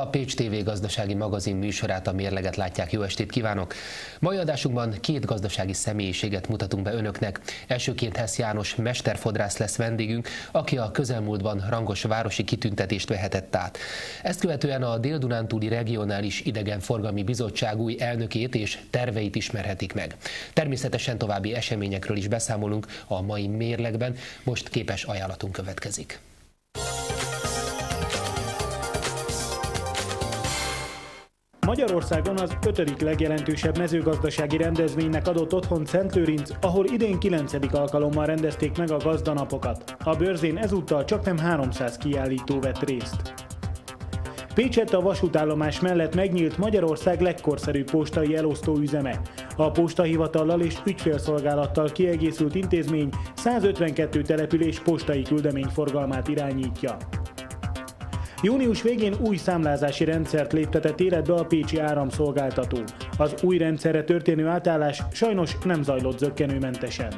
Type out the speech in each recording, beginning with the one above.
Pécs TV gazdasági magazin műsorát, a Mérleget látják. Jó estét kívánok! Mai adásunkban két gazdasági személyiséget mutatunk be önöknek. Elsőként Hess János mesterfodrász lesz vendégünk, aki a közelmúltban rangos városi kitüntetést vehetett át. Ezt követően a Dél-Dunántúli Regionális Idegenforgalmi Bizottság új elnökét és terveit ismerhetik meg. Természetesen további eseményekről is beszámolunk a mai Mérlegben, most képes ajánlatunk következik. Magyarországon az 5. legjelentősebb mezőgazdasági rendezvénynek adott otthont Szentlőrinc, ahol idén 9. alkalommal rendezték meg a gazdanapokat. A bőrzén ezúttal csaknem 300 kiállító vett részt. Pécsett a vasútállomás mellett megnyílt Magyarország legkorszerűbb postai elosztó üzeme. A postahivatallal és ügyfélszolgálattal kiegészült intézmény 152 település postai küldeményforgalmát irányítja. Június végén új számlázási rendszert léptetett életbe a pécsi áramszolgáltató. Az új rendszerre történő átállás sajnos nem zajlott zökkenőmentesen.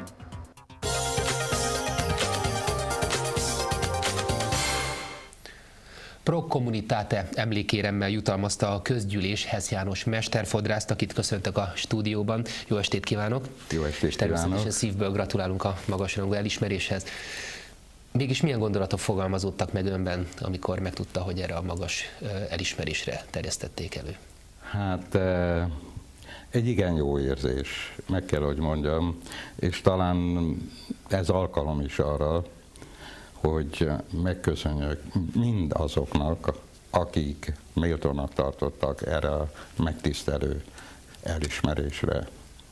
Pro Communitate emlékéremmel jutalmazta a közgyűlés Hess János mesterfodrászt, akit köszöntök a stúdióban. Jó estét kívánok! Jó estét és természetesen kívánok! Szívből gratulálunk a magasrangú elismeréshez. Mégis milyen gondolatok fogalmazódtak meg önben, amikor megtudta, hogy erre a magas elismerésre terjesztették elő? Hát egy igen jó érzés, meg kell, hogy mondjam, és talán ez alkalom is arra, hogy megköszönjük mindazoknak, akik méltónak tartottak erre a megtisztelő elismerésre.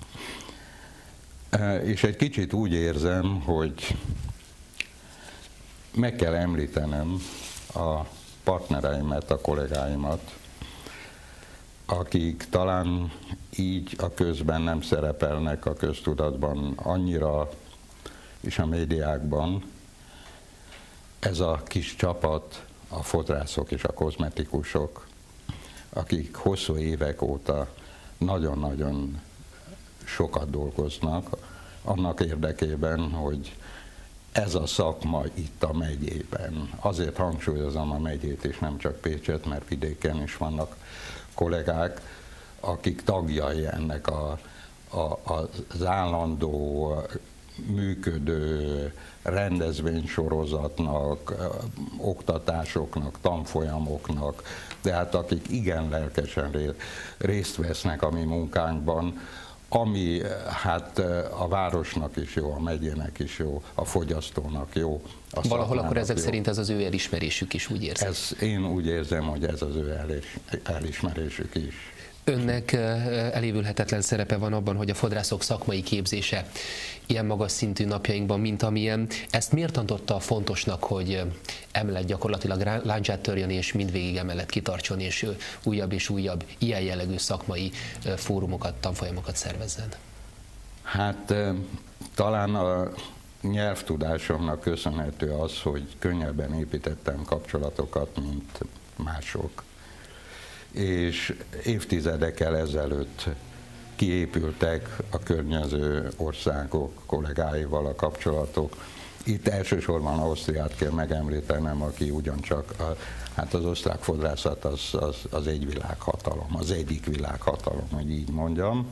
És egy kicsit úgy érzem, hogy meg kell említenem a partnereimet, a kollégáimat, akik talán így a közben nem szerepelnek a köztudatban annyira, és a médiákban. Ez a kis csapat, a fodrászok és a kozmetikusok, akik hosszú évek óta nagyon-nagyon sokat dolgoznak annak érdekében, hogy ez a szakma itt a megyében. Azért hangsúlyozom a megyét, és nem csak Pécset, mert vidéken is vannak kollégák, akik tagjai ennek az állandó, működő rendezvénysorozatnak, oktatásoknak, tanfolyamoknak, de hát akik igen lelkesen részt vesznek a mi munkánkban, ami hát a városnak is jó, a megyének is jó, a fogyasztónak jó. Valahol akkor ezek szerint ez az ő elismerésük is, úgy érzem? Én úgy érzem, hogy ez az ő elismerésük is. Önnek elévülhetetlen szerepe van abban, hogy a fodrászok szakmai képzése ilyen magas szintű napjainkban, mint amilyen. Ezt miért tartotta fontosnak, hogy emellett gyakorlatilag láncsát törjön, és mindvégig emellett kitartson, és újabb ilyen jellegű szakmai fórumokat, tanfolyamokat szervezzen? Hát talán a nyelvtudásomnak köszönhető az, hogy könnyebben építettem kapcsolatokat, mint mások. És évtizedekkel ezelőtt kiépültek a környező országok kollégáival a kapcsolatok. Itt elsősorban Ausztriát kell megemlítenem, aki ugyancsak, hát az osztrák fodrászat az egy világhatalom, az egyik világhatalom, hogy így mondjam.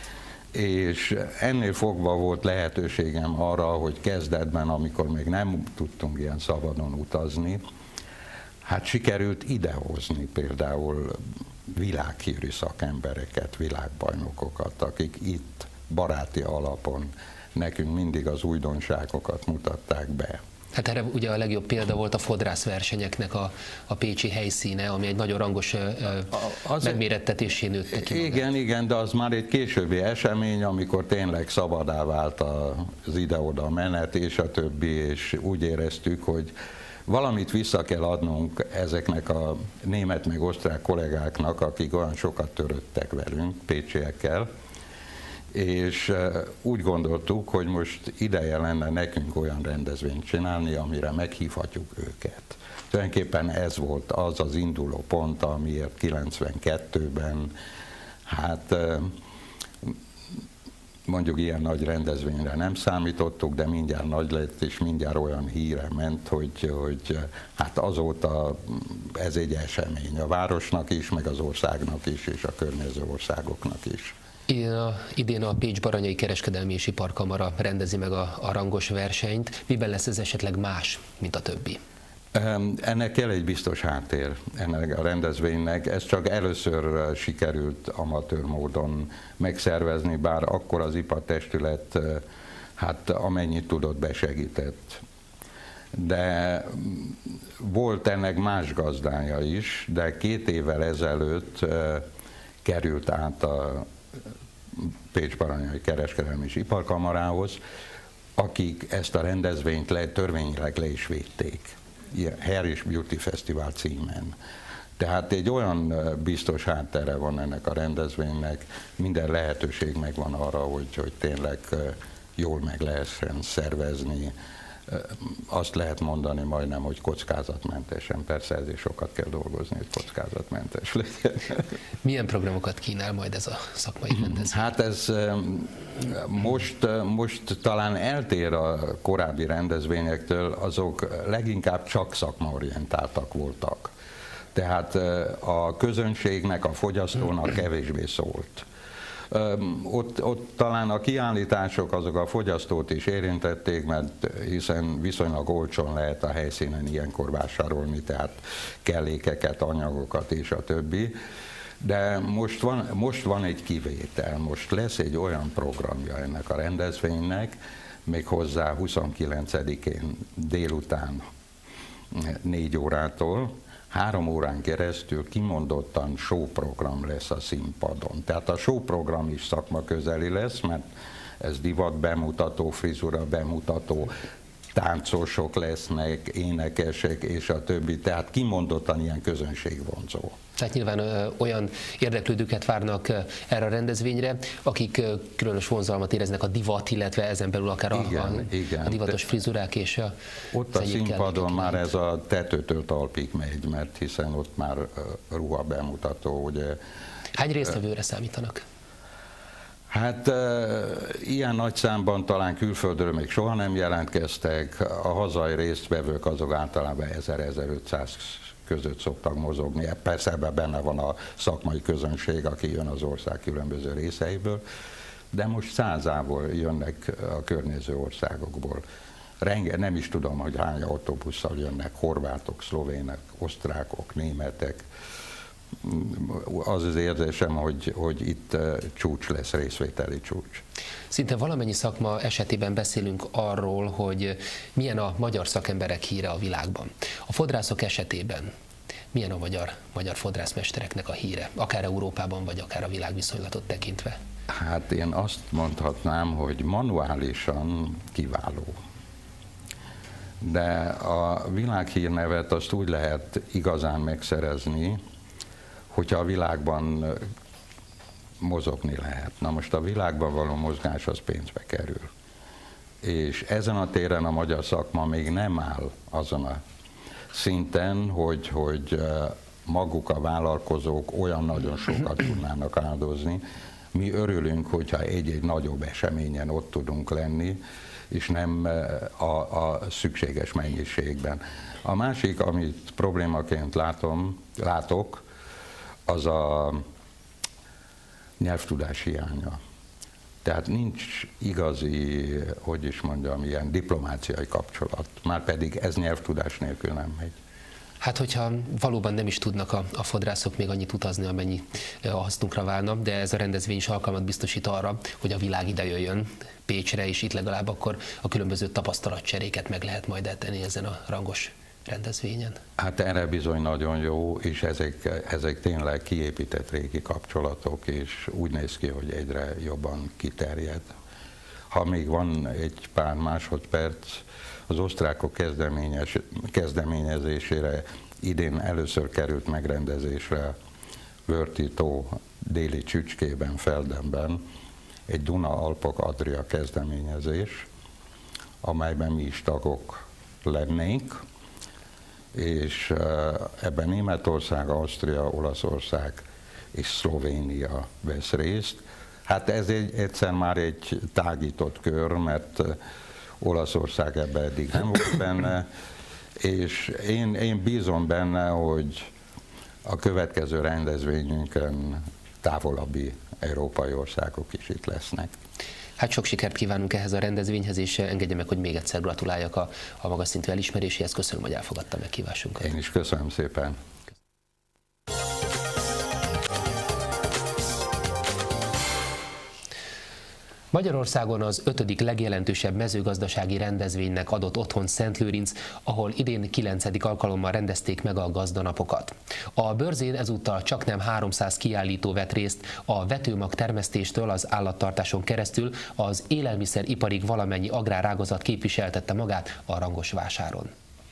És ennél fogva volt lehetőségem arra, hogy kezdetben, amikor még nem tudtunk ilyen szabadon utazni, hát sikerült idehozni például világhírű szakembereket, világbajnokokat, akik itt baráti alapon nekünk mindig az újdonságokat mutatták be. Hát erre ugye a legjobb példa volt a fodrászversenyeknek a pécsi helyszíne, ami egy nagyon rangos megmérettetésén nőtt neki. Igen, de az már egy későbbi esemény, amikor tényleg szabadá vált az ide-oda menet és a többi, és úgy éreztük, hogy valamit vissza kell adnunk ezeknek a német meg osztrák kollégáknak, akik olyan sokat törődtek velünk, pécsiekkel, és úgy gondoltuk, hogy most ideje lenne nekünk olyan rendezvényt csinálni, amire meghívhatjuk őket. Tulajdonképpen ez volt az az induló pont, amiért 92-ben hát mondjuk ilyen nagy rendezvényre nem számítottuk, de mindjárt nagy lett, és mindjárt olyan híre ment, hogy hát azóta ez egy esemény a városnak is, meg az országnak is, és a környező országoknak is. Idén a Pécs-Baranyai Kereskedelmi és Iparkamara rendezi meg a rangos versenyt. Miben lesz ez esetleg más, mint a többi? Ennek kell egy biztos háttér, ennek a rendezvénynek. Ez csak először sikerült amatőr módon megszervezni, bár akkor az ipartestület hát amennyit tudott besegített. De volt ennek más gazdája is, de 2 évvel ezelőtt került át a Pécs-Baranyai Kereskedelmi és Iparkamarához, akik ezt a rendezvényt törvényileg le is védték. Hair és Beauty Festival címen. Tehát egy olyan biztos háttere van ennek a rendezvénynek, minden lehetőség megvan arra, hogy tényleg jól meg lehessen szervezni. Azt lehet mondani majdnem, hogy kockázatmentesen. Persze ezért sokat kell dolgozni, hogy kockázatmentes legyen. Milyen programokat kínál majd ez a szakmai rendezvény? Hát ez most talán eltér a korábbi rendezvényektől, azok leginkább csak szakmaorientáltak voltak. Tehát a közönségnek, a fogyasztónak kevésbé szólt. Ott talán a kiállítások azok a fogyasztót is érintették, mert hiszen viszonylag olcsón lehet a helyszínen ilyenkor vásárolni, tehát kellékeket, anyagokat és a többi. De most van egy kivétel, most lesz egy olyan programja ennek a rendezvénynek, méghozzá 29-én délután 4 órától, 3 órán keresztül kimondottan showprogram lesz a színpadon. Tehát a showprogram is szakmaközeli lesz, mert ez divat bemutató, frizura bemutató, táncosok lesznek, énekesek és a többi, tehát kimondottan ilyen közönségvonzó. Tehát nyilván olyan érdeklődőket várnak erre a rendezvényre, akik különös vonzalmat éreznek a divat, illetve ezen belül akár a divatos frizurák és a ott a színpadon már ez a tetőtől talpig megy, mert hiszen ott már ruha bemutató. Ugye. Hány résztvevőre számítanak? Hát ilyen nagy számban talán külföldről még soha nem jelentkeztek, a hazai résztvevők azok általában 1000-1500 között szoktak mozogni. Persze ebben benne van a szakmai közönség, aki jön az ország különböző részeiből, de most 100-ával jönnek a környező országokból. Nem is tudom, hogy hány autóbusszal jönnek, horvátok, szlovének, osztrákok, németek. Az érzésem, hogy itt csúcs lesz, részvételi csúcs. Szinte valamennyi szakma esetében beszélünk arról, hogy milyen a magyar szakemberek híre a világban. A fodrászok esetében milyen a magyar fodrászmestereknek a híre, akár Európában, vagy akár a világviszonylatot tekintve? Hát én azt mondhatnám, hogy manuálisan kiváló. De a világhírnevet azt úgy lehet igazán megszerezni, hogyha a világban mozogni lehet. Na most a világban való mozgás az pénzbe kerül. És ezen a téren a magyar szakma még nem áll azon a szinten, hogy maguk a vállalkozók olyan nagyon sokat tudnának áldozni. Mi örülünk, hogyha egy-egy nagyobb eseményen ott tudunk lenni, és nem a szükséges mennyiségben. A másik, amit problémaként látok, az a nyelvtudás hiánya. Tehát nincs igazi, hogy is mondjam, ilyen diplomáciai kapcsolat. Márpedig ez nyelvtudás nélkül nem megy. Hát, hogyha valóban nem is tudnak a fodrászok még annyit utazni, amennyi a hasznunkra válna, de ez a rendezvény is alkalmat biztosít arra, hogy a világ ide jöjjön Pécsre, és itt legalább akkor a különböző tapasztalatcseréket meg lehet majd tenni ezen a rangos rendezvényen. Hát erre bizony nagyon jó, és ezek tényleg kiépített régi kapcsolatok, és úgy néz ki, hogy egyre jobban kiterjed. Ha még van egy pár másodperc, az osztrákok kezdeményezésére idén először került megrendezésre Wörthi-tó déli csücskében, Feldenben egy Duna-Alpok-Adria kezdeményezés, amelyben mi is tagok lennénk, és ebben Németország, Ausztria, Olaszország és Szlovénia vesz részt. Hát ez egyszer már egy tágított kör, mert Olaszország ebben eddig nem volt benne, és én bízom benne, hogy a következő rendezvényünkön távolabbi európai országok is itt lesznek. Hát sok sikert kívánunk ehhez a rendezvényhez, és engedje meg, hogy még egyszer gratuláljak a magas szintű elismeréséhez. Köszönöm, hogy elfogadta meghívásunkat. Én is köszönöm szépen. Magyarországon az 5. legjelentősebb mezőgazdasági rendezvénynek adott otthont Szentlőrinc, ahol idén 9. alkalommal rendezték meg a gazdanapokat. A bőrzén ezúttal csaknem 300 kiállító vett részt, a vetőmag termesztéstől az állattartáson keresztül az élelmiszeriparig valamennyi agrárágazat képviseltette magát a rangos vásáron.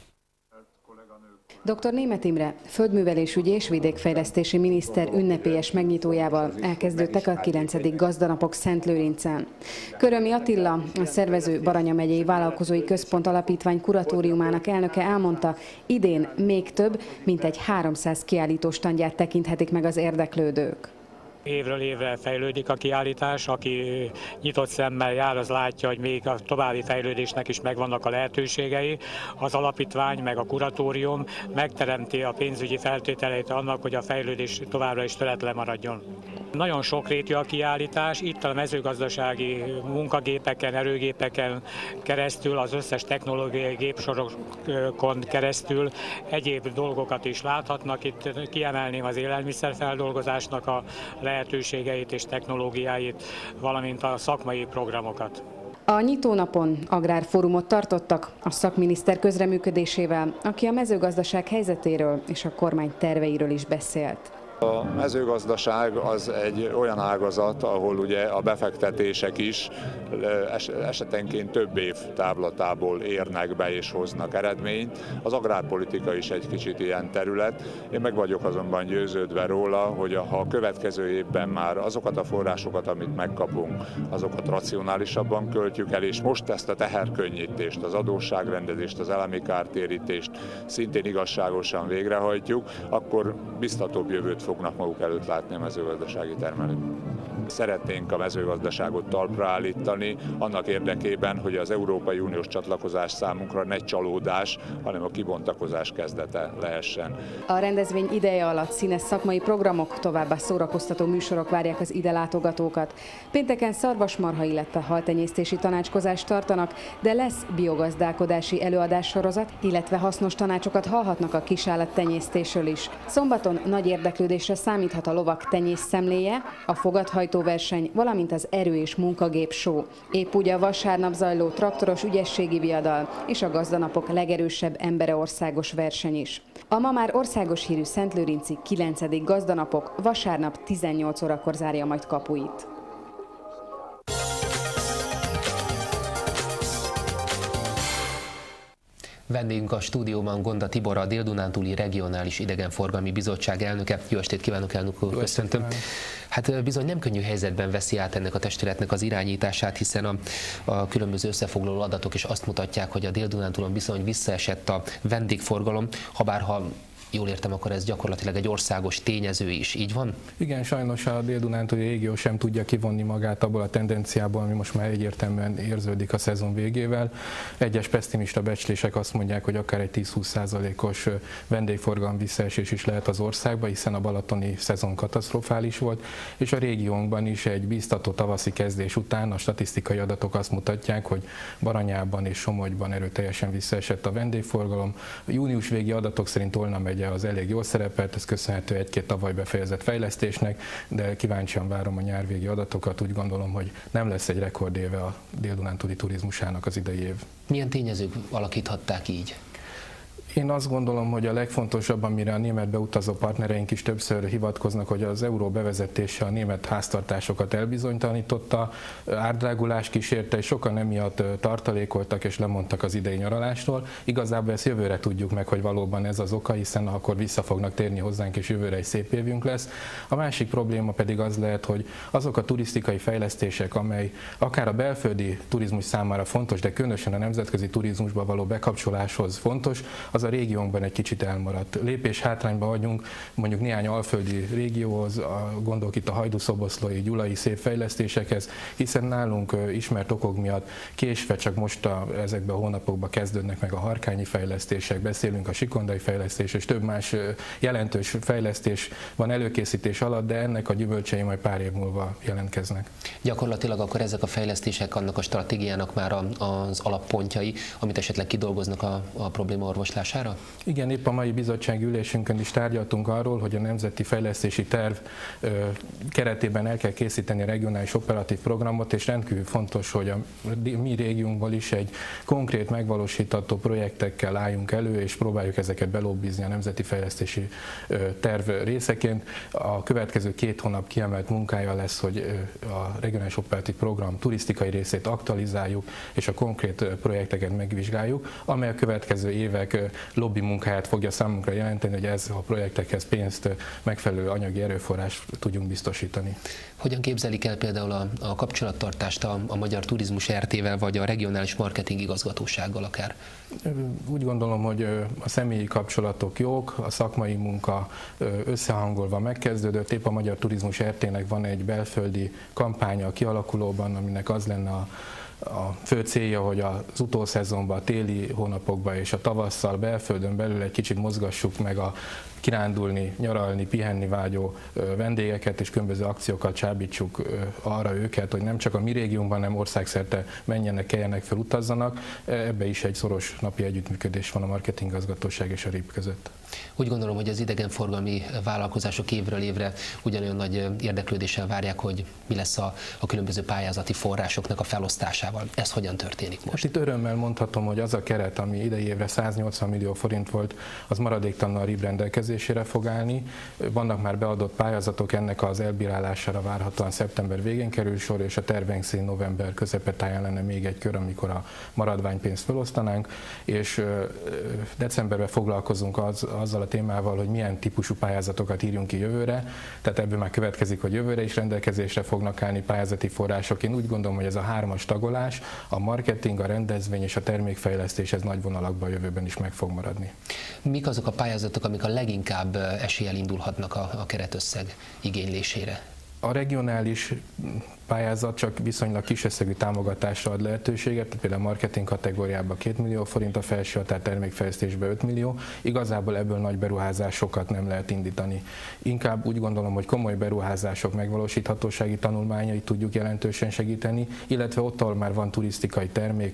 Dr. Németh Imre, földművelésügyi és vidékfejlesztési miniszter ünnepélyes megnyitójával elkezdődtek a 9. gazdanapok Szentlőrincen. Körömi Attila, a szervező Baranya megyei Vállalkozói Központ Alapítvány kuratóriumának elnöke elmondta, idén még több, mint egy 300 kiállító standját tekinthetik meg az érdeklődők. Évről évre fejlődik a kiállítás, aki nyitott szemmel jár, az látja, hogy még a további fejlődésnek is megvannak a lehetőségei. Az alapítvány meg a kuratórium megteremti a pénzügyi feltételeit annak, hogy a fejlődés továbbra is töretlen maradjon. Nagyon sokrétű a kiállítás, itt a mezőgazdasági munkagépeken, erőgépeken keresztül, az összes technológiai gépsorokon keresztül egyéb dolgokat is láthatnak. Itt kiemelném az élelmiszerfeldolgozásnak a lehetőségeit és technológiáit, valamint a szakmai programokat. A nyitónapon agrárfórumot tartottak a szakminiszter közreműködésével, aki a mezőgazdaság helyzetéről és a kormány terveiről is beszélt. A mezőgazdaság az egy olyan ágazat, ahol ugye a befektetések is esetenként több év távlatából érnek be és hoznak eredményt. Az agrárpolitika is egy kicsit ilyen terület. Én meg vagyok azonban győződve róla, hogy ha a következő évben már azokat a forrásokat, amit megkapunk, azokat racionálisabban költjük el, és most ezt a teherkönnyítést, az adósságrendezést, az elemi kártérítést szintén igazságosan végrehajtjuk, akkor biztatóbb jövőt fognak maguk előtt látni a mezőgazdasági termelők. Szeretnénk a mezőgazdaságot talpra állítani, annak érdekében, hogy az Európai Uniós csatlakozás számunkra ne csalódás, hanem a kibontakozás kezdete lehessen. A rendezvény ideje alatt színes szakmai programok, továbbá szórakoztató műsorok várják az ide látogatókat. Pénteken szarvasmarha, illetve haltenyésztési tanácskozást tartanak, de lesz biogazdálkodási előadássorozat, illetve hasznos tanácsokat hallhatnak a kisállattenyésztésről is. Szombaton nagy érdeklődésre számíthat a lovak tenyészszemléje, a fogathajtóverseny, valamint az erő- és munkagép show. Épp úgy a vasárnap zajló traktoros ügyességi viadal és a gazdanapok legerősebb embere országos verseny is. A ma már országos hírű Szentlőrinci 9. gazdanapok vasárnap 18 órakor zárja majd kapuit. Vendégünk a stúdióban Gonda Tibor, a Dél-Dunántúli Regionális Idegenforgalmi Bizottság elnöke. Jó estét kívánok, elnök úr, köszöntöm. Hát bizony nem könnyű helyzetben veszi át ennek a testületnek az irányítását, hiszen a különböző összefoglaló adatok is azt mutatják, hogy a Dél-Dunántúlon bizony visszaesett a vendégforgalom, ha jól értem, akkor ez gyakorlatilag egy országos tényező is, így van? Igen, sajnos a Dél-Dunántúli régió sem tudja kivonni magát abból a tendenciából, ami most már egyértelműen érződik a szezon végével. Egyes pessimista becslések azt mondják, hogy akár egy 10-20%-os vendégforgalom visszaesés is lehet az országban, hiszen a balatoni szezon katasztrofális volt, és a régiónkban is egy bíztató tavaszi kezdés után a statisztikai adatok azt mutatják, hogy Baranyában és Somogyban erőteljesen visszaesett a vendégforgalom. A június végi adatok szerint Tolna megye az elég jól szerepelt, ez köszönhető egy-két tavaly befejezett fejlesztésnek, de kíváncsian várom a nyárvégi adatokat, úgy gondolom, hogy nem lesz egy rekordéve a Dél-Dunántúli turizmusának az idei év. Milyen tényezők alakíthatták így? Én azt gondolom, hogy a legfontosabb, amire a német beutazó partnereink is többször hivatkoznak, hogy az euró bevezetése a német háztartásokat elbizonytalanította, árdrágulás kísérte, és sokan emiatt tartalékoltak és lemondtak az idei nyaralástól. Igazából ezt jövőre tudjuk meg, hogy valóban ez az oka, hiszen akkor vissza fognak térni hozzánk, és jövőre egy szép évünk lesz. A másik probléma pedig az lehet, hogy azok a turisztikai fejlesztések, amely akár a belföldi turizmus számára fontos, de különösen a nemzetközi turizmusba való bekapcsoláshoz fontos, az a régiónkban egy kicsit elmaradt. Lépés hátrányban vagyunk mondjuk néhány alföldi régióhoz, gondolok itt a hajdú-szoboszlói, gyulai szép fejlesztésekhez, hiszen nálunk ismert okok miatt késve csak most ezekben a hónapokban kezdődnek meg a harkányi fejlesztések, beszélünk a sikondai fejlesztés, és több más jelentős fejlesztés van előkészítés alatt, de ennek a gyümölcsei majd pár év múlva jelentkeznek. Gyakorlatilag akkor ezek a fejlesztések annak a stratégiának már az alappontjai, amit esetleg kidolgoznak a probléma orvoslására? Igen, épp a mai bizottsági ülésünkön is tárgyaltunk arról, hogy a Nemzeti Fejlesztési Terv keretében el kell készíteni a regionális operatív programot, és rendkívül fontos, hogy a mi régiónkból is egy konkrét megvalósítható projektekkel álljunk elő, és próbáljuk ezeket belobbizni a Nemzeti Fejlesztési Terv részeként. A következő 2 hónap kiemelt munkája lesz, hogy a regionális operatív program turisztikai részét aktualizáljuk, és a konkrét projekteket megvizsgáljuk, amely a következő évek lobby munkáját fogja számunkra jelenteni, hogy ez a projektekhez pénzt, megfelelő anyagi erőforrást tudjunk biztosítani. Hogyan képzelik el például a kapcsolattartást a Magyar Turizmus RT-vel, vagy a regionális marketing igazgatósággal akár? Úgy gondolom, hogy a személyi kapcsolatok jók, a szakmai munka összehangolva megkezdődött. Épp a Magyar Turizmus RT-nek van egy belföldi kampánya kialakulóban, aminek az lenne a fő célja, hogy az utószezonban, a téli hónapokban és a tavasszal belföldön belül egy kicsit mozgassuk meg a kirándulni, nyaralni, pihenni vágyó vendégeket, és különböző akciókat csábítsuk arra őket, hogy nem csak a mi régiónkban, hanem országszerte menjenek, keljenek fel, utazzanak. Ebbe is egy szoros napi együttműködés van a marketingigazgatóság és a RIP között. Úgy gondolom, hogy az idegenforgalmi vállalkozások évről évre ugyanolyan nagy érdeklődéssel várják, hogy mi lesz a különböző pályázati forrásoknak a felosztásával. Ez hogyan történik most? Itt örömmel mondhatom, hogy az a keret, ami idei évre 180 millió forint volt, az maradéktalanul a RIP rendelkezésére fog állni. Vannak már beadott pályázatok, ennek az elbírálására várhatóan szeptember végén kerül sor, és a terveink szerint november közepetáján lenne még egy kör, amikor a maradványpénzt felosztanánk, és decemberben foglalkozunk azzal a témával, hogy milyen típusú pályázatokat írjunk ki jövőre, tehát ebből már következik, hogy jövőre is rendelkezésre fognak állni pályázati források. Én úgy gondolom, hogy ez a 3-as tagolás, a marketing, a rendezvény és a termékfejlesztés, ez nagy vonalakban a jövőben is meg fog maradni. Mik azok a pályázatok, amik a leginkább eséllyel indulhatnak a keretösszeg igénylésére? A regionális pályázat csak viszonylag kis összegű támogatásra ad lehetőséget, például a marketing kategóriában 2 millió forint a felső határ, termékfejlesztésben 5 millió. Igazából ebből nagy beruházásokat nem lehet indítani. Inkább úgy gondolom, hogy komoly beruházások megvalósíthatósági tanulmányait tudjuk jelentősen segíteni, illetve ott, ahol már van turisztikai termék,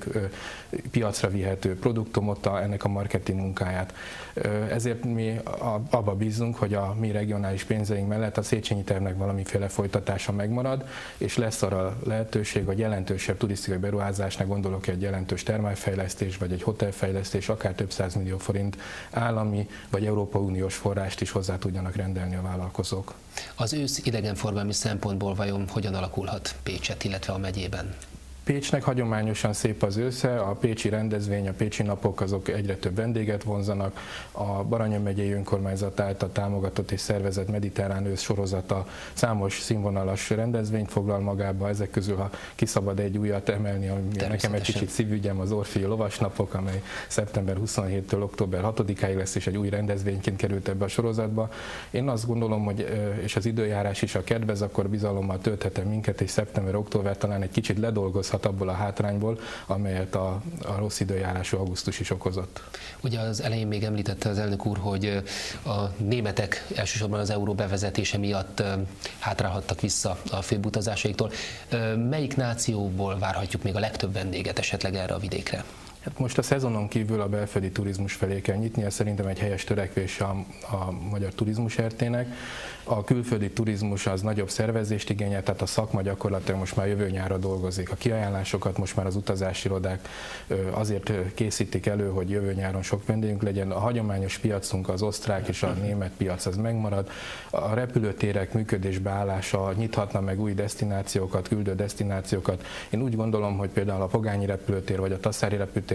piacra vihető produktum, ott ennek a marketing munkáját. Ezért mi abba bízunk, hogy a mi regionális pénzeink mellett a Széchenyi tervnek valamiféle folytatása megmarad, és lesz arra lehetőség, hogy jelentősebb turisztikai beruházásnak, gondolok egy jelentős termálfejlesztés, vagy egy hotelfejlesztés, akár több 100 millió forint állami vagy Európai Uniós forrást is hozzá tudjanak rendelni a vállalkozók. Az ősz idegenforgalmi szempontból vajon hogyan alakulhat Pécset, illetve a megyében? Pécsnek hagyományosan szép az ősze, a pécsi rendezvény, a pécsi napok azok egyre több vendéget vonzanak. A Baranya megyei önkormányzat által támogatott és szervezett mediterrán ősz sorozata számos színvonalas rendezvényt foglal magába, ezek közül, ha kiszabad egy újat emelni, ami nekem egy kicsit szívügyem, az Orfei Lovasnapok, amely szeptember 27-től október 6-áig lesz, és egy új rendezvényként került ebbe a sorozatba. Én azt gondolom, hogy és az időjárás is a kedvez, akkor bizalommal tölthetem minket, és szeptember-október talán egy kicsit ledolgozhat abból a hátrányból, amelyet a rossz időjárású augusztus is okozott. Ugye az elején még említette az elnök úr, hogy a németek elsősorban az euró bevezetése miatt hátrálhattak vissza a főbb utazásaiktól. Melyik nációból várhatjuk még a legtöbb vendéget esetleg erre a vidékre? Hát most a szezonon kívül a belföldi turizmus felé kell nyitni, ez szerintem egy helyes törekvés a Magyar Turizmus RT-nek. A külföldi turizmus az nagyobb szervezést igényel, tehát a szakma gyakorlatilag most már jövő nyárra dolgozik. A kiajánlásokat most már az utazási irodák azért készítik elő, hogy jövő nyáron sok vendégünk legyen. A hagyományos piacunk, az osztrák és a német piac az megmarad. A repülőtérek működésbe állása nyithatna meg új desztinációkat, küldő desztinációkat. Én úgy gondolom, hogy például a Pogányi repülőtér vagy a Tassári repülőtér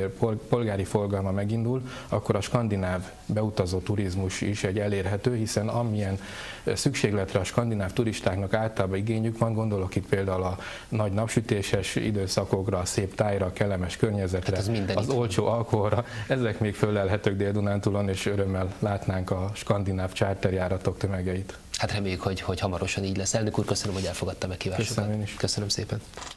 reptér polgári forgalma megindul, akkor a skandináv beutazó turizmus is egy elérhető, hiszen amilyen szükségletre a skandináv turistáknak általában igényük van, gondolok itt például a nagy napsütéses időszakokra, a szép tájra, a kellemes környezetre, az olcsó alkoholra, ezek még fölelhetők Dél-Dunántúlon, és örömmel látnánk a skandináv charterjáratok tömegeit. Hát reméljük, hogy hamarosan így lesz. Elnök úr, köszönöm, hogy elfogadta meghívásunkat. Köszönöm én is. Köszönöm szépen.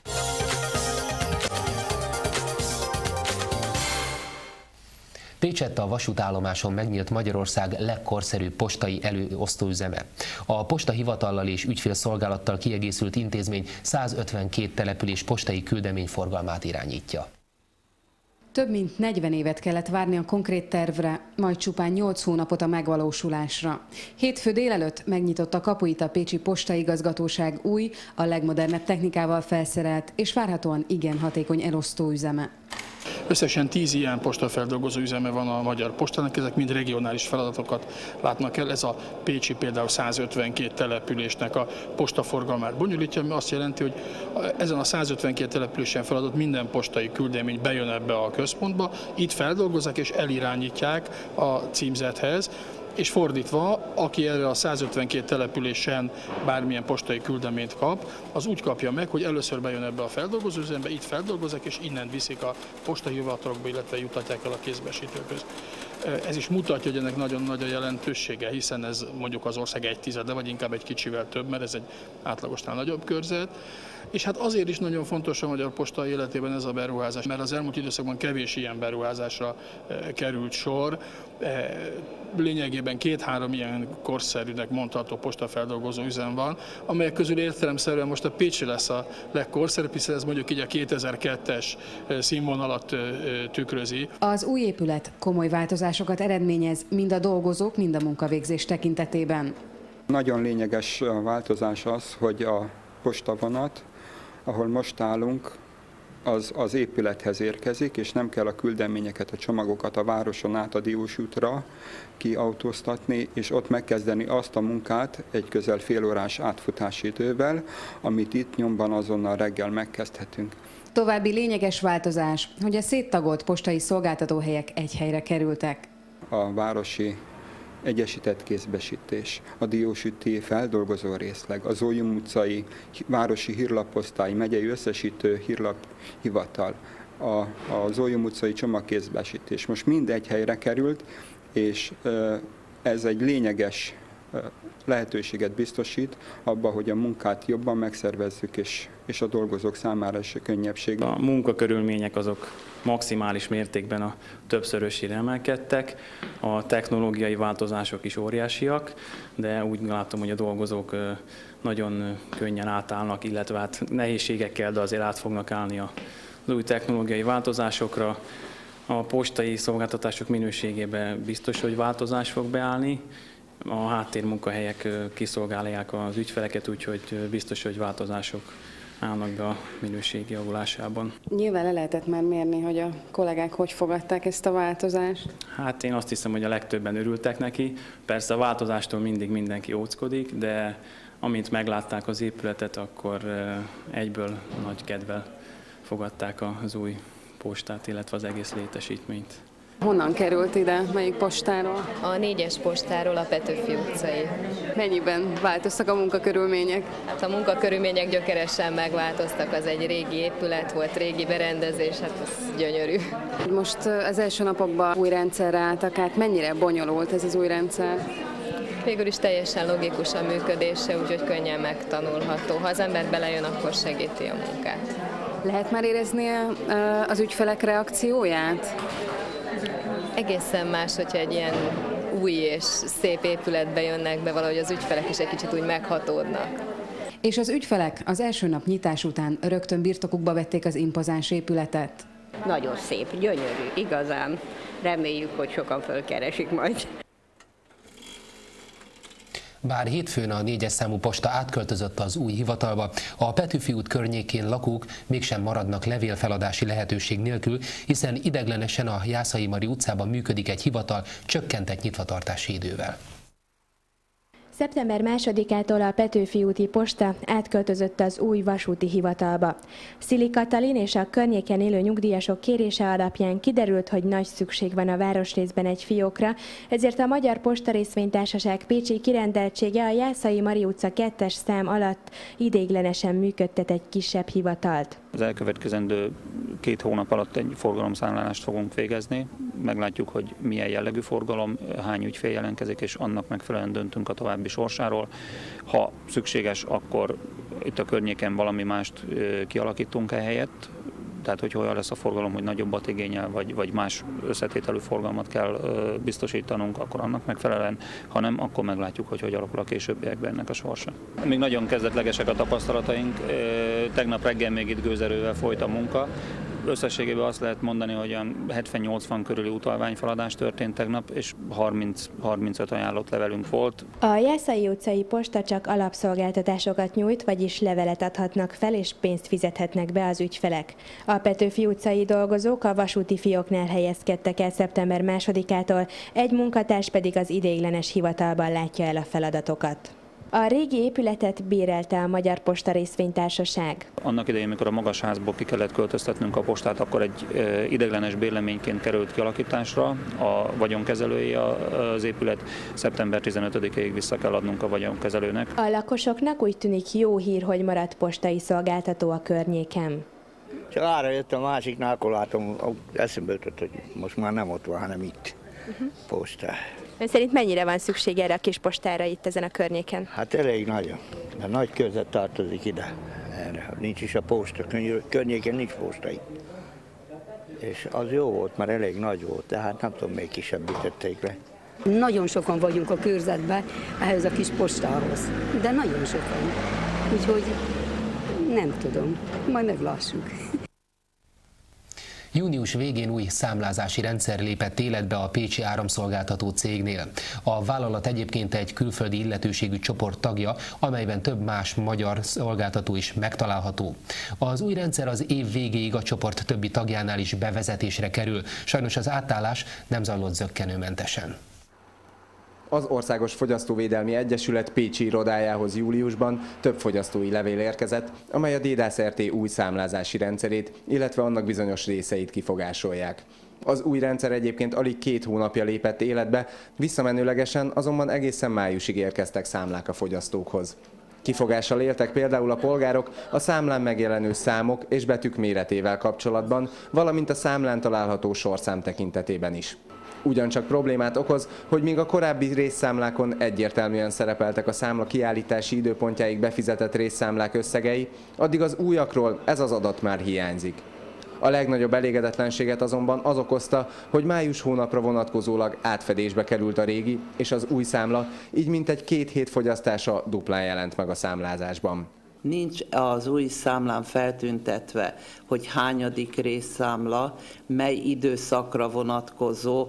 Pécsett a vasútállomáson megnyílt Magyarország legkorszerűbb postai előosztóüzeme. A postahivatallal és ügyfélszolgálattal kiegészült intézmény 152 település postai küldeményforgalmát irányítja. Több mint 40 évet kellett várni a konkrét tervre, majd csupán 8 hónapot a megvalósulásra. Hétfő délelőtt megnyitotta kapuit a pécsi postaigazgatóság új, a legmodernebb technikával felszerelt és várhatóan igen hatékony elosztóüzeme. Összesen 10 ilyen postafeldolgozó üzeme van a Magyar Postának, ezek mind regionális feladatokat látnak el. Ez a pécsi például 152 településnek a postaforgalmát bonyolítja, ami azt jelenti, hogy ezen a 152 településen feladott minden postai küldemény bejön ebbe a központba, itt feldolgozzák és elirányítják a címzethez. És fordítva, aki erre a 152 településen bármilyen postai küldeményt kap, az úgy kapja meg, hogy először bejön ebbe a feldolgozóüzembe, itt feldolgozzák, és innen viszik a postahivatalokba, illetve juttatják el a kézbesítőkhöz. Ez is mutatja, hogy ennek nagyon nagy a jelentősége, hiszen ez mondjuk az ország 1/10, vagy inkább egy kicsivel több, mert ez egy átlagosnál nagyobb körzet. És hát azért is nagyon fontos a Magyar Posta életében ez a beruházás, mert az elmúlt időszakban kevés ilyen beruházásra került sor. Lényegében 2-3 ilyen korszerűnek mondható postafeldolgozó üzem van, amelyek közül értelemszerűen most a pécsi lesz a legkorszerűbb, hiszen ez mondjuk így a 2002-es színvonalat tükrözi. Az új épület komoly változásokat eredményez mind a dolgozók, mind a munkavégzés tekintetében. Nagyon lényeges változás az, hogy a postavonat, ahol most állunk, az épülethez érkezik, és nem kell a küldeményeket, a csomagokat a városon át a Diós útra kiautóztatni, és ott megkezdeni azt a munkát egy közel félórás átfutási idővel, amit itt nyomban azonnal reggel megkezdhetünk. További lényeges változás, hogy a széttagolt postai szolgáltatóhelyek egy helyre kerültek. A városi egyesített kézbesítés, a Diósüti feldolgozó részleg, az Ójum utcai városi hírlaposztály, megyei összesítő hírlaphivatal, az Ójum utcai csomagkézbesítés. Most mind egy helyre került, és ez egy lényeges lehetőséget biztosít abba, hogy a munkát jobban megszervezzük, és a dolgozók számára is könnyebbség. A munkakörülmények azok maximális mértékben a többszörösére emelkedtek, a technológiai változások is óriásiak, de úgy látom, hogy a dolgozók nagyon könnyen átállnak, illetve hát nehézségekkel, de azért át fognak állni az új technológiai változásokra. A postai szolgáltatások minőségében biztos, hogy változás fog beállni. A háttérmunkahelyek kiszolgálják az ügyfeleket, úgyhogy biztos, hogy változások állnak be a minőség javulásában. Nyilván le lehetett már mérni, hogy a kollégák hogy fogadták ezt a változást? Hát én azt hiszem, hogy a legtöbben örültek neki. Persze a változástól mindig mindenki óckodik, de amint meglátták az épületet, akkor egyből nagy kedvel fogadták az új postát, illetve az egész létesítményt. Honnan került ide? Melyik postáról? A 4-es postáról, a Petőfi utcai. Mennyiben változtak a munkakörülmények? Hát a munkakörülmények gyökeresen megváltoztak, az egy régi épület volt, régi berendezés, hát ez gyönyörű. Most az első napokban új rendszerre álltak át, mennyire bonyolult ez az új rendszer? Végül is teljesen logikus a működése, úgyhogy könnyen megtanulható. Ha az ember belejön, akkor segíti a munkát. Lehet már érezni az ügyfelek reakcióját? Egészen más, hogyha egy ilyen új és szép épületbe jönnek be, valahogy az ügyfelek is egy kicsit úgy meghatódnak. És az ügyfelek az első nap nyitás után rögtön birtokukba vették az impozáns épületet. Nagyon szép, gyönyörű, igazán. Reméljük, hogy sokan fölkeresik majd. Bár hétfőn a 4-es számú posta átköltözött az új hivatalba, a Petőfi út környékén lakók mégsem maradnak levélfeladási lehetőség nélkül, hiszen ideiglenesen a Jászai Mari utcában működik egy hivatal csökkentett nyitvatartási idővel. Szeptember 2-ától a Petőfi úti posta átköltözött az új vasúti hivatalba. Szili Katalin és a környéken élő nyugdíjasok kérése alapján kiderült, hogy nagy szükség van a városrészben egy fiókra, ezért a Magyar Posta Részvénytársaság pécsi kirendeltsége a Jászai Mari utca 2-es szám alatt ideiglenesen működtet egy kisebb hivatalt. Az elkövetkezendő 2 hónap alatt egy forgalomszámlálást fogunk végezni. Meglátjuk, hogy milyen jellegű forgalom, hány ügyfél jelentkezik, és annak megfelelően döntünk a további sorsáról. Ha szükséges, akkor itt a környéken valami mást kialakítunk ehelyett. Tehát, hogy olyan lesz a forgalom, hogy nagyobbat igényel, vagy más összetételű forgalmat kell biztosítanunk, akkor annak megfelelően, ha nem, akkor meglátjuk, hogy alakul a későbbiekben ennek a sorsa. Még nagyon kezdetlegesek a tapasztalataink, tegnap reggel még itt gőzerővel folyt a munka. Összességében azt lehet mondani, hogy olyan 70-80 körüli utalványfeladás történt tegnap, és 30-35 ajánlott levelünk volt. A Jászai utcai posta csak alapszolgáltatásokat nyújt, vagyis levelet adhatnak fel és pénzt fizethetnek be az ügyfelek. A Petőfi utcai dolgozók a vasúti fióknál helyezkedtek el szeptember 2-ától, egy munkatárs pedig az ideiglenes hivatalban látja el a feladatokat. A régi épületet bérelte a Magyar Posta Részvénytársaság. Annak idején, amikor a Magasházból ki kellett költöztetnünk a postát, akkor egy ideiglenes bérleményként került kialakításra. A vagyonkezelői az épület, szeptember 15-ig vissza kell adnunk a vagyonkezelőnek. A lakosoknak úgy tűnik jó hír, hogy maradt postai szolgáltató a környéken. Csak arra jöttem a másiknál, akkor látom, eszembe jutott, hogy most már nem ott van, hanem itt posta. Ön szerint mennyire van szükség erre a kis postára itt ezen a környéken? Hát elég nagyon, de nagy körzet tartozik ide. Erre. Nincs is a posta, környéken nincs posta itt. És az jó volt, mert elég nagy volt, tehát nem tudom, még kisebbítették le. Nagyon sokan vagyunk a körzetben ehhez a kis postához, de nagyon sokan. Úgyhogy nem tudom, majd meglássuk. Június végén új számlázási rendszer lépett életbe a pécsi áramszolgáltató cégnél. A vállalat egyébként egy külföldi illetőségű csoport tagja, amelyben több más magyar szolgáltató is megtalálható. Az új rendszer az év végéig a csoport többi tagjánál is bevezetésre kerül. Sajnos az átállás nem zajlott zökkenőmentesen. Az Országos Fogyasztóvédelmi Egyesület pécsi irodájához júliusban több fogyasztói levél érkezett, amely a Dédász RT új számlázási rendszerét, illetve annak bizonyos részeit kifogásolják. Az új rendszer egyébként alig 2 hónapja lépett életbe, visszamenőlegesen azonban egészen májusig érkeztek számlák a fogyasztókhoz. Kifogással éltek például a polgárok a számlán megjelenő számok és betűk méretével kapcsolatban, valamint a számlán található sorszám tekintetében is. Ugyancsak problémát okoz, hogy míg a korábbi részszámlákon egyértelműen szerepeltek a számla kiállítási időpontjáig befizetett részszámlák összegei, addig az újakról ez az adat már hiányzik. A legnagyobb elégedetlenséget azonban az okozta, hogy május hónapra vonatkozólag átfedésbe került a régi és az új számla, így mintegy 2 hét fogyasztása duplán jelent meg a számlázásban. Nincs az új számlán feltüntetve, hogy hányadik részszámla, mely időszakra vonatkozó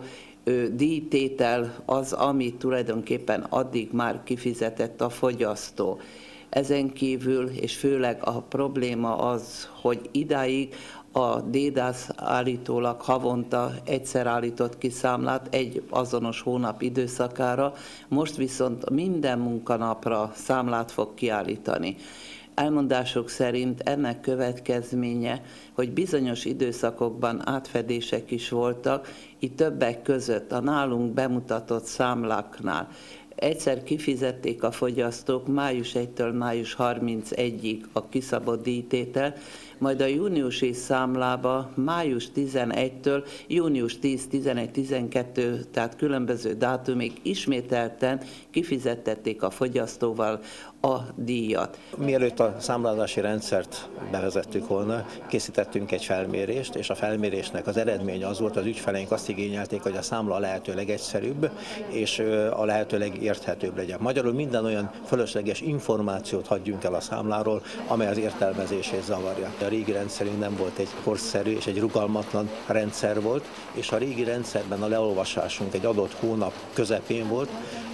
díjtétel az, amit tulajdonképpen addig már kifizetett a fogyasztó. Ezen kívül, és főleg a probléma az, hogy idáig a Dédász állítólag havonta egyszer állított ki számlát egy azonos hónap időszakára, most viszont minden munkanapra számlát fog kiállítani. Elmondások szerint ennek következménye, hogy bizonyos időszakokban átfedések is voltak, itt többek között a nálunk bemutatott számláknál. Egyszer kifizették a fogyasztók május 1-től május 31-ig a kiszabott díjtétel, majd a júniusi számlába május 11-től június 10, 11, 12, tehát különböző dátumig ismételten kifizettették a fogyasztóval a díjat. Mielőtt a számlázási rendszert bevezettük volna, készítettünk egy felmérést, és a felmérésnek az eredménye az volt, az ügyfeleink azt igényelték, hogy a számla a lehető legegyszerűbb, és a lehető legérthetőbb legyen. Magyarul minden olyan fölösleges információt hagyjunk el a számláról, amely az értelmezését zavarja. A régi rendszerünk nem volt egy korszerű és egy rugalmatlan rendszer volt, és a régi rendszerben a leolvasásunk egy adott hónap közepén volt,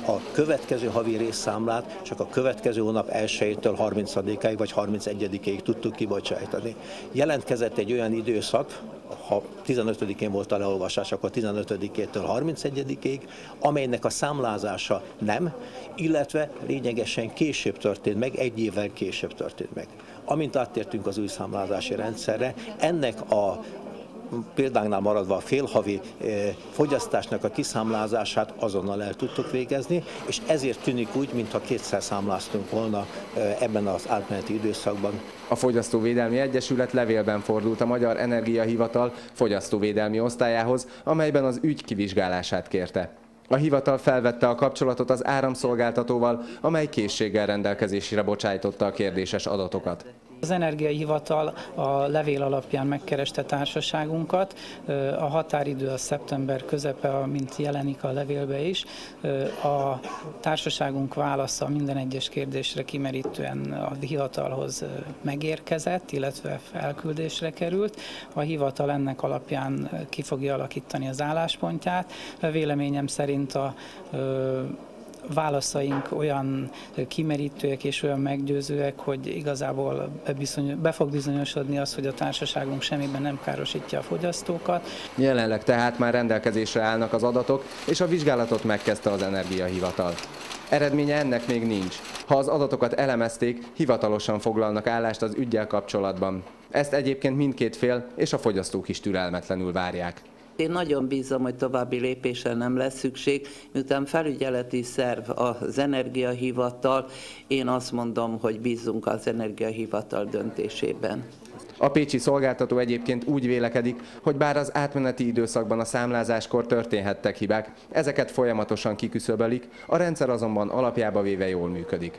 a következő havi részszámlát csak a következő hónap 1-től 30-ig vagy 31-ig tudtuk kibocsájtani. Jelentkezett egy olyan időszak, ha 15-én volt a leolvasás, akkor 15-től 31-ig, amelynek a számlázása nem, illetve lényegesen később történt meg, egy évvel később történt meg. Amint áttértünk az új számlázási rendszerre, ennek a példánknál maradva a félhavi fogyasztásnak a kiszámlázását azonnal el tudtuk végezni, és ezért tűnik úgy, mintha kétszer számláztunk volna ebben az átmeneti időszakban. A Fogyasztóvédelmi Egyesület levélben fordult a Magyar Energiahivatal fogyasztóvédelmi osztályához, amelyben az ügy kivizsgálását kérte. A hivatal felvette a kapcsolatot az áramszolgáltatóval, amely készséggel rendelkezésre bocsájtotta a kérdéses adatokat. Az Energiahivatal a levél alapján megkereste társaságunkat. A határidő a szeptember közepe, mint jelenik a levélbe is. A társaságunk válasza minden egyes kérdésre kimerítően a hivatalhoz megérkezett, illetve felküldésre került. A hivatal ennek alapján ki fogja alakítani az álláspontját. Véleményem szerint a válaszaink olyan kimerítőek és olyan meggyőzőek, hogy igazából be fog bizonyosodni az, hogy a társaságunk semmiben nem károsítja a fogyasztókat. Jelenleg tehát már rendelkezésre állnak az adatok, és a vizsgálatot megkezdte az Energiahivatal. Eredménye ennek még nincs. Ha az adatokat elemezték, hivatalosan foglalnak állást az üggyel kapcsolatban. Ezt egyébként mindkét fél és a fogyasztók is türelmetlenül várják. Én nagyon bízom, hogy további lépésre nem lesz szükség, miután felügyeleti szerv az Energiahivatal, én azt mondom, hogy bízunk az Energiahivatal döntésében. A pécsi szolgáltató egyébként úgy vélekedik, hogy bár az átmeneti időszakban a számlázáskor történhettek hibák, ezeket folyamatosan kiküszöbölik, a rendszer azonban alapjába véve jól működik.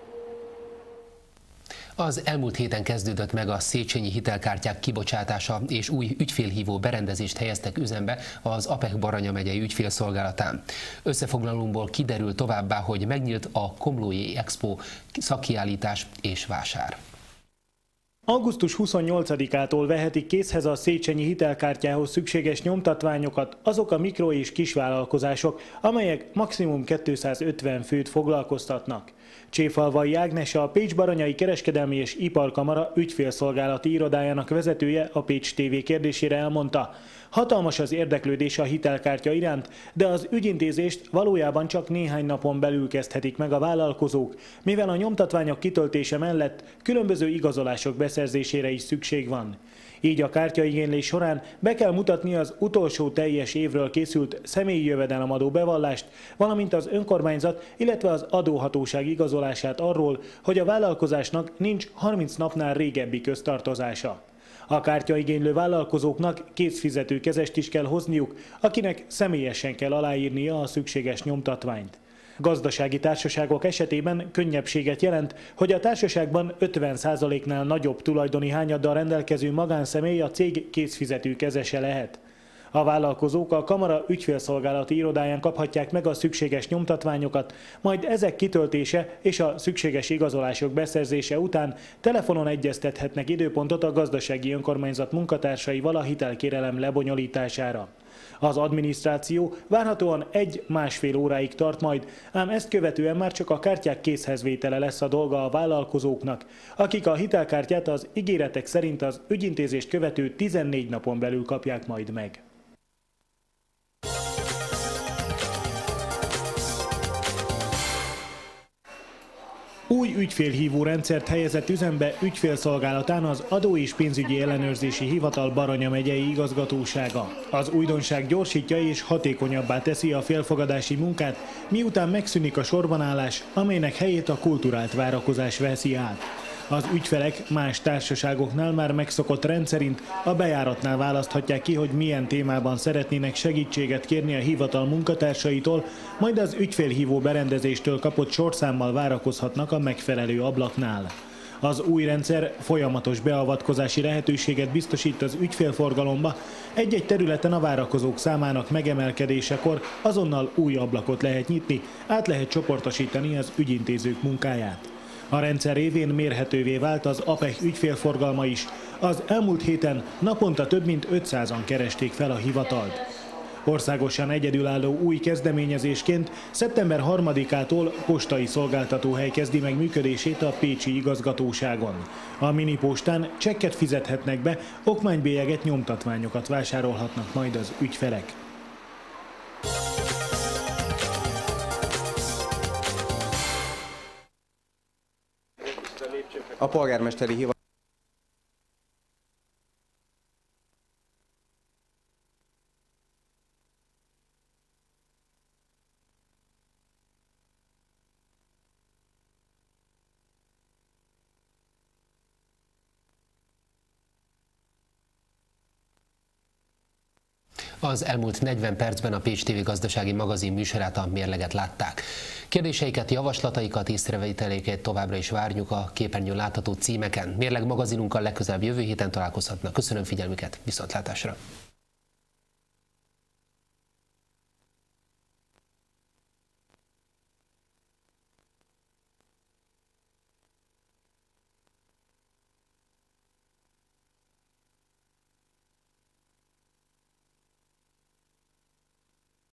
Az elmúlt héten kezdődött meg a széchenyi hitelkártyák kibocsátása, és új ügyfélhívó berendezést helyeztek üzembe az APEC Baranya megyei ügyfélszolgálatán. Összefoglalónkból kiderül továbbá, hogy megnyílt a Komlói Expo szakkiállítás és vásár. Augusztus 28-ától vehetik készhez a széchenyi hitelkártyához szükséges nyomtatványokat azok a mikro- és kisvállalkozások, amelyek maximum 250 főt foglalkoztatnak. Cséfalvai Ágnes, a Pécs-Baranyai Kereskedelmi és Iparkamara ügyfélszolgálati irodájának vezetője a Pécs TV kérdésére elmondta: hatalmas az érdeklődés a hitelkártya iránt, de az ügyintézést valójában csak néhány napon belül kezdhetik meg a vállalkozók, mivel a nyomtatványok kitöltése mellett különböző igazolások beszerzésére is szükség van. Így a kártyaigénylés során be kell mutatni az utolsó teljes évről készült személyi jövedelemadó bevallást, valamint az önkormányzat, illetve az adóhatóság igazolását arról, hogy a vállalkozásnak nincs 30 napnál régebbi köztartozása. A kártyaigénylő vállalkozóknak készfizetőkezest is kell hozniuk, akinek személyesen kell aláírnia a szükséges nyomtatványt. Gazdasági társaságok esetében könnyebbséget jelent, hogy a társaságban 50%-nál nagyobb tulajdoni hányaddal rendelkező magánszemély a cég készfizetőkezese lehet. A vállalkozók a kamara ügyfélszolgálati irodáján kaphatják meg a szükséges nyomtatványokat, majd ezek kitöltése és a szükséges igazolások beszerzése után telefonon egyeztethetnek időpontot a gazdasági önkormányzat munkatársaival a hitelkérelem lebonyolítására. Az adminisztráció várhatóan 1–1,5 óráig tart majd, ám ezt követően már csak a kártyák készhezvétele lesz a dolga a vállalkozóknak, akik a hitelkártyát az ígéretek szerint az ügyintézést követő 14 napon belül kapják majd meg. Új ügyfélhívó rendszert helyezett üzembe ügyfélszolgálatán az Adó- és Pénzügyi Ellenőrzési Hivatal Baranya megyei igazgatósága. Az újdonság gyorsítja és hatékonyabbá teszi a félfogadási munkát, miután megszűnik a sorbanállás, amelynek helyét a kulturált várakozás veszi át. Az ügyfelek más társaságoknál már megszokott rendszerint a bejáratnál választhatják ki, hogy milyen témában szeretnének segítséget kérni a hivatal munkatársaitól, majd az ügyfélhívó berendezéstől kapott sorszámmal várakozhatnak a megfelelő ablaknál. Az új rendszer folyamatos beavatkozási lehetőséget biztosít az ügyfélforgalomba, egy-egy területen a várakozók számának megemelkedésekor azonnal új ablakot lehet nyitni, át lehet csoportosítani az ügyintézők munkáját. A rendszer révén mérhetővé vált az APEC ügyfélforgalma is. Az elmúlt héten naponta több mint 500-an keresték fel a hivatalt. Országosan egyedülálló új kezdeményezésként szeptember 3-ától postai szolgáltatóhely kezdi meg működését a pécsi igazgatóságon. A minipostán csekket fizethetnek be, okmánybélyeget, nyomtatványokat vásárolhatnak majd az ügyfelek. A polgármesteri hivatal Az elmúlt 40 percben a Pécs TV gazdasági magazin műsorát, a Mérleget látták. Kérdéseiket, javaslataikat, észrevételeiket továbbra is várjuk a képernyőn látható címeken. Mérleg magazinunkkal legközelebb jövő héten találkozhatnak. Köszönöm figyelmüket, viszontlátásra!